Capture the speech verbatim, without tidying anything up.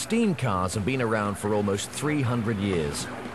Steam cars have been around for almost three hundred years.